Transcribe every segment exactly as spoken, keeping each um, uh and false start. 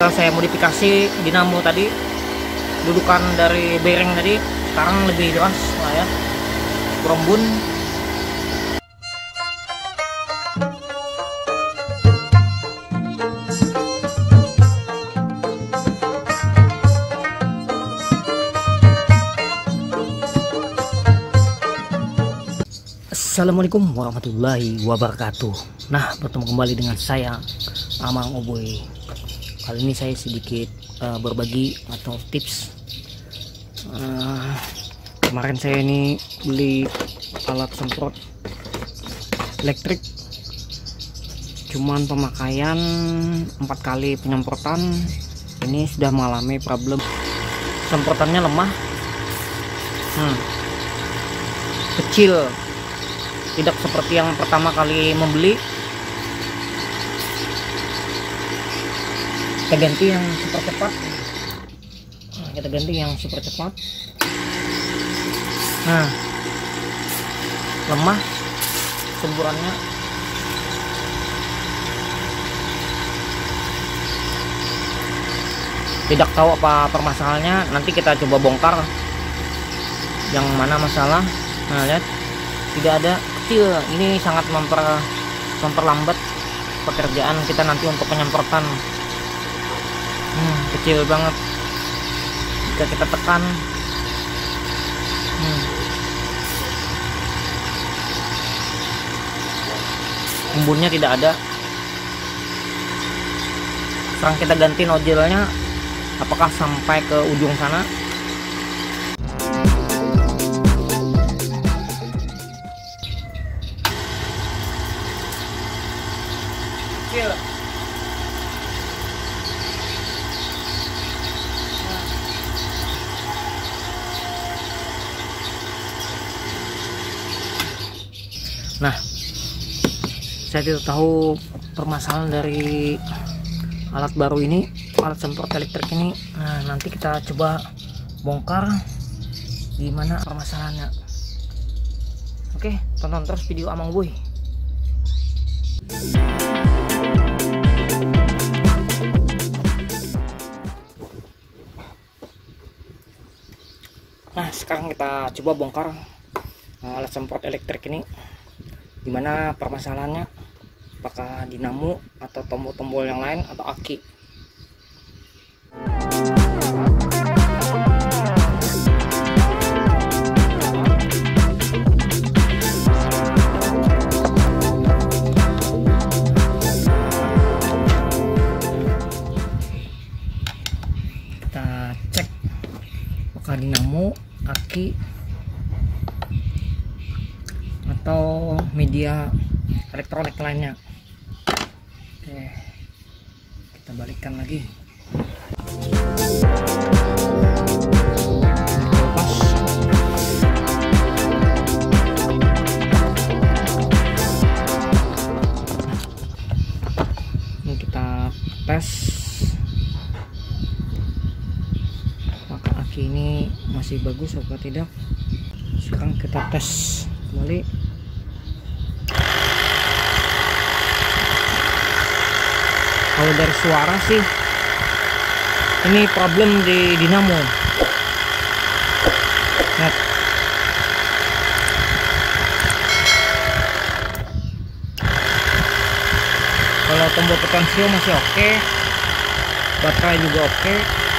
Saya modifikasi dinamo tadi, dudukan dari bearing tadi sekarang lebih deras lah ya, berombun. Assalamualaikum warahmatullahi wabarakatuh. Nah, bertemu kembali dengan saya Amang Oboy. Kali ini saya sedikit uh, berbagi atau tips. Uh, kemarin saya ini beli alat semprot elektrik, cuman pemakaian empat kali penyemprotan ini sudah mengalami problem semprotannya lemah, hmm, kecil, tidak seperti yang pertama kali membeli. Kita ganti yang super cepat. Nah, kita ganti yang super cepat. Nah, lemah semburannya. Tidak tahu apa permasalahannya. Nanti kita coba bongkar yang mana masalah. Nah, lihat, tidak ada, kecil. Ini sangat memper memperlambat pekerjaan kita nanti untuk penyemprotan. Hmm, kecil banget jika kita tekan. hmm. Embunnya tidak ada. Sekarang kita ganti nozzle-nya, apakah sampai ke ujung sana. Kecil. Nah, saya tidak tahu permasalahan dari alat baru ini, alat semprot elektrik ini. Nah, nanti kita coba bongkar gimana permasalahannya. Oke, tonton terus video Amang Boy. Nah, sekarang kita coba bongkar alat semprot elektrik ini. Gimana permasalahannya, apakah dinamo atau tombol-tombol yang lain atau aki. Kita cek apakah dinamo, aki, atau media elektronik lainnya. Oke, kita balikkan lagi. Ini kita tes apakah aki ini masih bagus atau tidak. Sekarang kita tes kembali. Kalau dari suara sih ini problem di dinamo. Lihat. Kalau tombol potensio masih oke, baterai juga oke.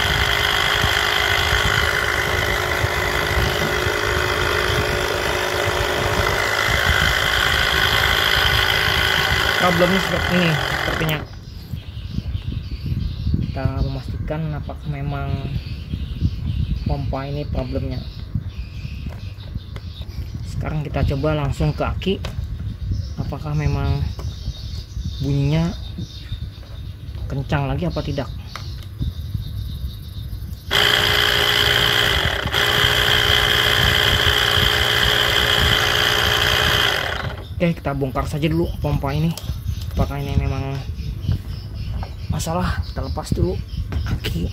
Problemnya seperti ini sepertinya. Kita memastikan apakah memang pompa ini problemnya. Sekarang kita coba langsung ke aki, apakah memang bunyinya kencang lagi apa tidak. Oke, kita bongkar saja dulu pompa ini, apakah ini memang masalah. Kita lepas dulu aki.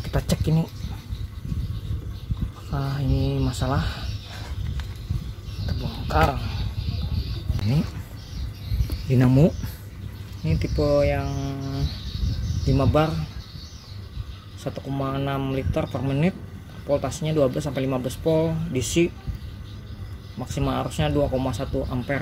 kita cek ini apakah ini masalah. Kita bongkar. Ini dinamo, ini tipe yang lima bar satu koma enam liter per menit, voltasenya dua belas sampai lima belas volt, D C, maksimal arusnya dua koma satu ampere.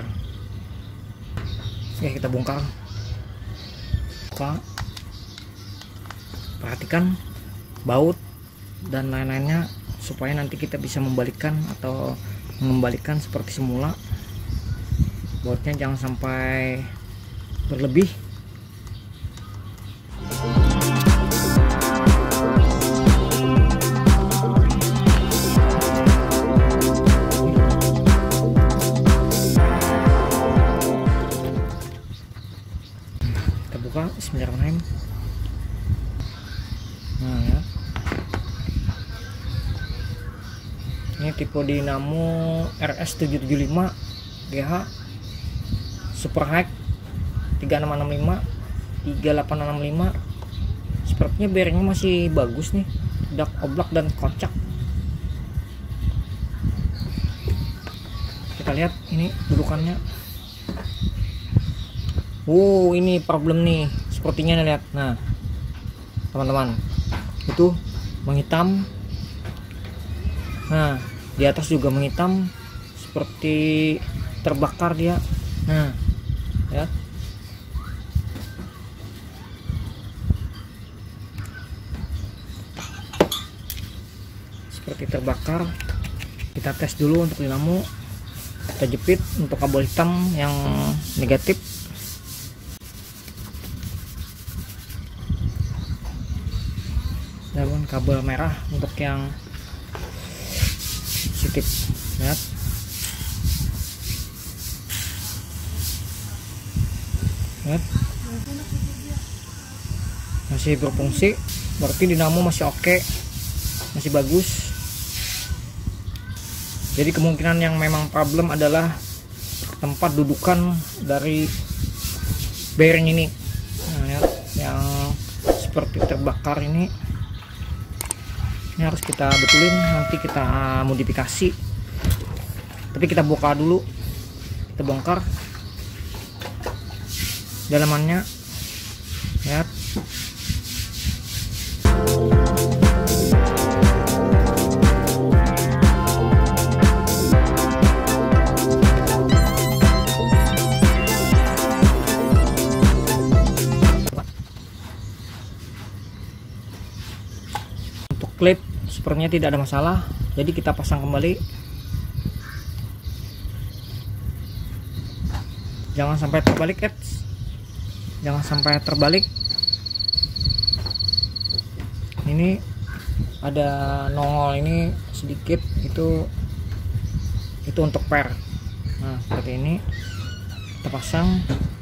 Oke, kita bongkar. Buka. Perhatikan baut dan lain-lainnya supaya nanti kita bisa membalikkan atau mengembalikan seperti semula. Bautnya jangan sampai berlebih. Kita buka, bismillahirrahmanirrahim. Nah ya, ini tipe dinamo R S tujuh tujuh lima G H Super High tiga enam enam lima tiga delapan enam lima. Sepertinya bearingnya masih bagus nih, tidak oblak dan kocak. Kita lihat ini dudukannya. Wow, ini problem nih sepertinya nih, lihat. Nah teman-teman, itu menghitam. Nah di atas juga menghitam seperti terbakar dia. Nah ya, seperti terbakar. Kita tes dulu untuk dinamo, kita jepit untuk kabel hitam yang negatif. Dan kabel merah untuk yang positif. Lihat, lihat, masih berfungsi, berarti dinamo masih oke, masih bagus. Jadi kemungkinan yang memang problem adalah tempat dudukan dari bearing ini. Nah, lihat, yang seperti terbakar ini. Ini harus kita betulin, nanti kita modifikasi. Tapi kita buka dulu, kita bongkar dalamannya. Lihat, klip sepertinya tidak ada masalah, jadi kita pasang kembali. Jangan sampai terbalik, guys. Jangan sampai terbalik. Ini ada nongol ini sedikit, itu itu untuk per. Nah seperti ini kita pasang.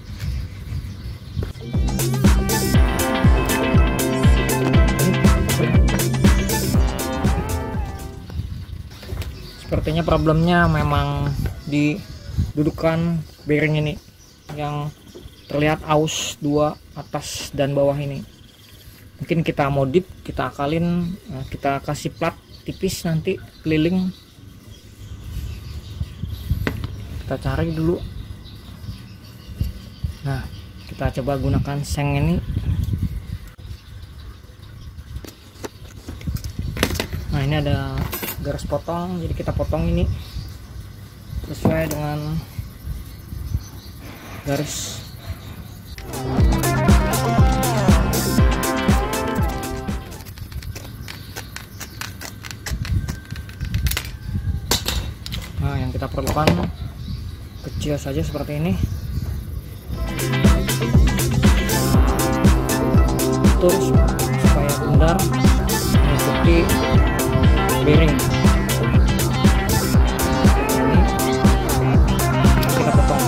Sepertinya problemnya memang di dudukan bearing ini yang terlihat aus dua, atas dan bawah ini. Mungkin kita modif, kita akalin, kita kasih plat tipis nanti keliling. Kita cari dulu. Nah kita coba gunakan seng ini. Nah ini ada garis potong, jadi kita potong ini sesuai dengan garis. Nah yang kita perlukan kecil saja seperti ini. Terus supaya bundar mengikuti bearing. Ini kita potong.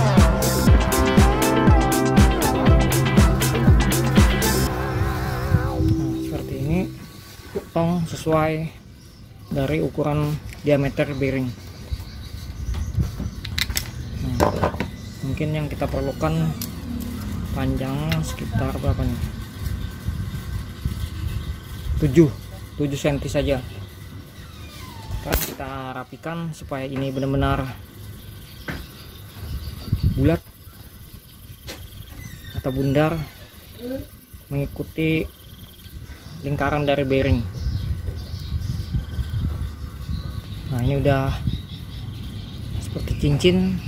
Nah, seperti ini, potong sesuai dari ukuran diameter bearing. Nah, mungkin yang kita perlukan panjangnya sekitar berapa nih? tujuh tujuh sentimeter saja. Sekarang kita rapikan supaya ini benar-benar bulat atau bundar mengikuti lingkaran dari bearing. Nah, ini udah seperti cincin.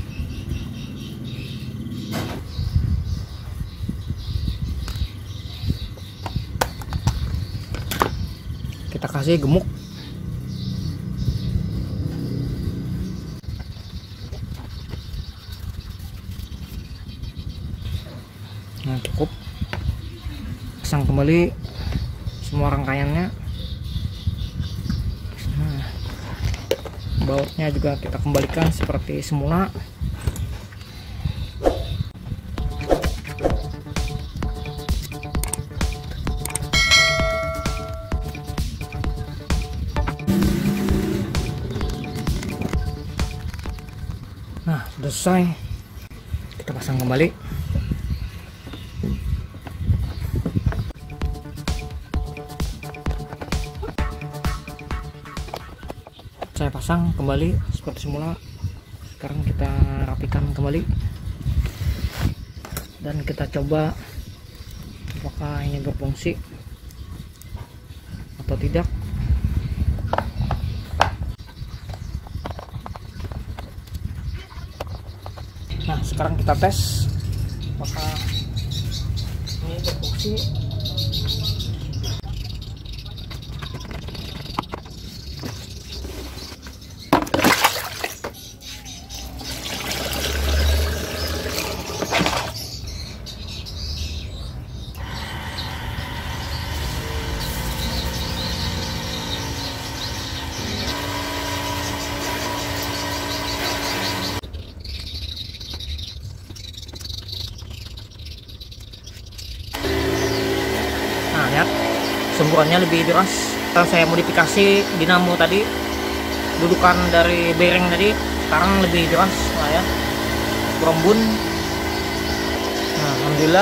Kita kasih gemuk. Nah, cukup. Pasang kembali semua rangkaiannya. Nah, bautnya juga kita kembalikan seperti semula. Nah, sudah selesai. Kita pasang kembali. Saya pasang kembali seperti semula. Sekarang kita rapikan kembali dan kita coba apakah ini berfungsi atau tidak. Nah, sekarang kita tes apakah ini berfungsi. Nah, lihat semburannya lebih deras. Setelah saya modifikasi dinamo tadi, dudukan dari bearing tadi sekarang lebih deras lah ya, berombun. Nah, alhamdulillah.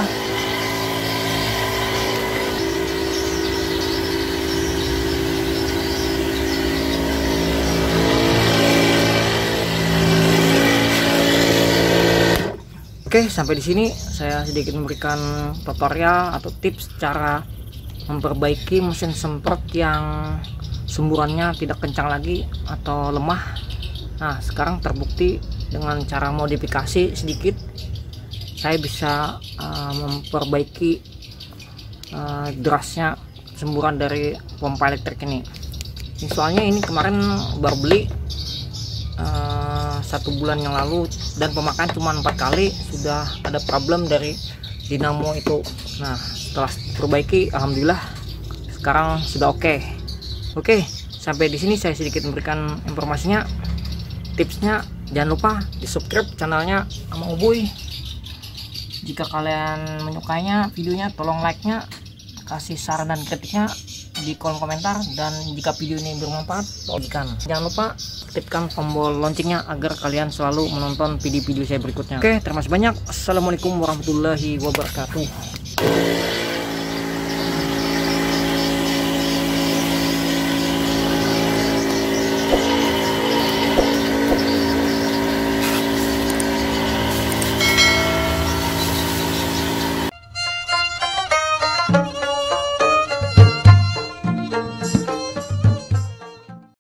Oke, sampai di sini saya sedikit memberikan tutorial atau tips cara memperbaiki mesin semprot yang semburannya tidak kencang lagi atau lemah. Nah, sekarang terbukti dengan cara modifikasi sedikit saya bisa uh, memperbaiki uh, derasnya semburan dari pompa elektrik ini. Ini soalnya ini kemarin baru beli uh, satu bulan yang lalu dan pemakaian cuma empat kali sudah ada problem dari dinamo itu. Nah, setelah perbaiki alhamdulillah sekarang sudah oke. Okay. Oke, okay, sampai di sini saya sedikit memberikan informasinya, tipsnya. Jangan lupa di subscribe channelnya sama Ubuy. Jika kalian menyukainya videonya, tolong like nya, kasih saran dan kritiknya di kolom komentar, dan jika video ini bermanfaat bagikan. Jangan lupa aktifkan tombol loncengnya agar kalian selalu menonton video-video saya berikutnya. Oke, terima kasih banyak. Assalamualaikum warahmatullahi wabarakatuh.